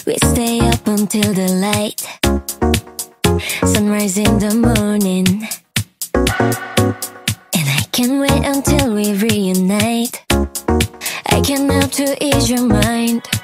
We stay up until the light, sunrise in the morning, and I can't wait until we reunite. I can help to ease your mind.